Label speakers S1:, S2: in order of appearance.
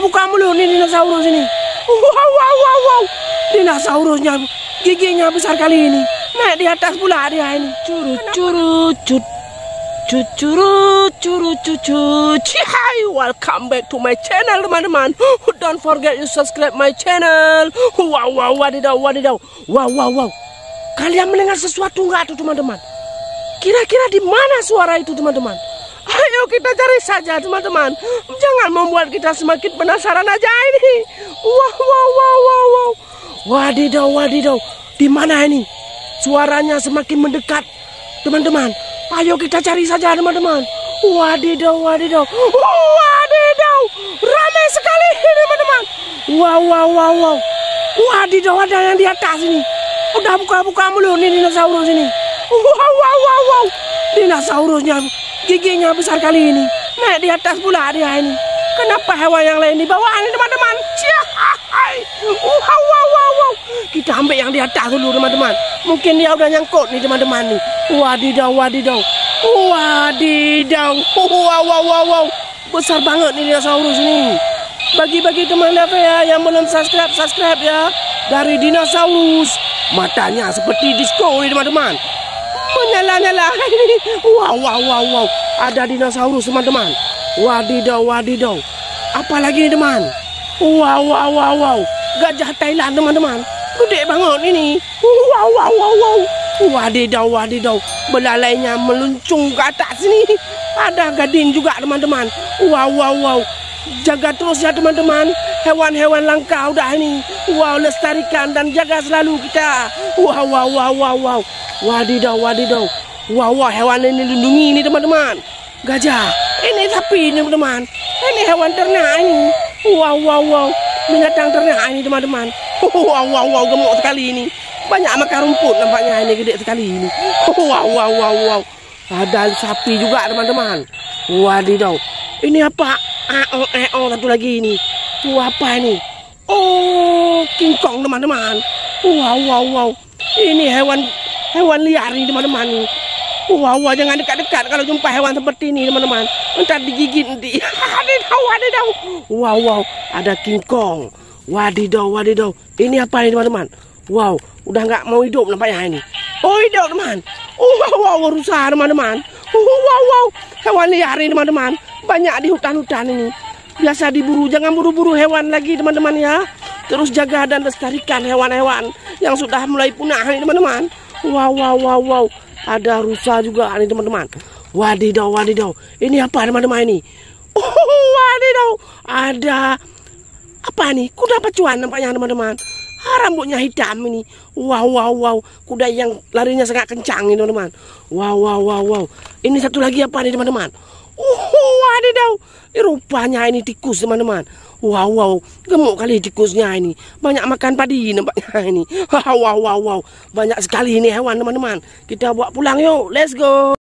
S1: buka mulu nih dinosaurus ini. Wow. Dinosaurusnya giginya besar kali ini. Naik di atas pula dia ini. Hai, welcome back to my channel teman-teman. Don't forget you subscribe my channel. Wow, wadidaw. Wow. Kalian mendengar sesuatu nggak tuh teman-teman? Kira-kira di mana suara itu teman-teman? Ayo kita cari saja teman-teman. Jangan membuat kita semakin penasaran aja ini. Wow. Wadidaw. Di mana ini? Suaranya semakin mendekat teman-teman. Ayo kita cari saja teman-teman. Wadidaw. Ramai sekali teman-teman. Wow. Wadidaw, ada yang di atas ini. Udah buka mulu nih dinosaurus ini. Wow. Dinosaurusnya giginya besar kali ini. Naik di atas pula dia ini. Kenapa hewan yang lain di bawah ini teman-teman? Wow. Kita ambil yang di atas dulu teman-teman. Mungkin dia udah nyangkut nih teman-teman nih. Wadidaw. Wow. Besar banget nih dinosaurus ini. Bagi-bagi teman ya yang belum subscribe ya. Dari dinosaurus. Matanya seperti disco nih teman-teman. Menyala-nyala. Wow. Ada dinosaurus teman-teman. Wadidaw. Apalagi nih teman? Wow. Gajah Thailand teman-teman. Gede banget ini. Wow. Wadidaw. Belalainya meluncung ke atas sini. Ada gading juga teman-teman. Wow. Jaga terus ya teman-teman. Hewan-hewan langka udah ini. Wow, lestarikan dan jaga selalu kita. Wow. Wadidaw. Wow, hewan ini dilindungi ini teman-teman. Gajah. Ini sapi ini teman-teman. Ini hewan ternak ini. Wow. Binatang ternak ini teman-teman. Wow, gemuk sekali ini. Banyak makan rumput nampaknya ini, gede sekali ini. Wow. Ada sapi juga teman-teman. Wadidaw. Ini apa? Satu lagi ini. Apa ini? Oh, King Kong teman-teman. Wow. Ini hewan liar nih teman-teman. Wow, jangan dekat-dekat kalau jumpa hewan seperti ini teman-teman. Entar digigit nanti. Wadidaw. Wow. Ada King Kong. Wadidaw. Ini apa ini teman-teman? Wow, udah nggak mau hidup nampaknya ini. Oh, hidup teman. Wow, rusak teman-teman. Wow, hewan liar ini teman-teman. Banyak di hutan-hutan ini. Biasa diburu, jangan buru-buru hewan lagi teman-teman ya. Terus jaga dan lestarikan hewan-hewan yang sudah mulai punah nih teman-teman. Wow. Ada rusa juga nih teman-teman. Wadidaw. Ini apa teman-teman ini? Wadidaw. Ada apa nih? Kuda pacuan nampaknya teman-teman. Rambutnya hitam ini. Wow. Kuda yang larinya sangat kencang ini teman-teman. Wow. Ini satu lagi apa nih teman-teman? Wadidaw. Rupanya ini tikus teman-teman. Wow. Gemuk kali tikusnya ini. Banyak makan padi nampaknya ini. Wow. Banyak sekali ini hewan teman-teman. Kita bawa pulang yuk. Let's go.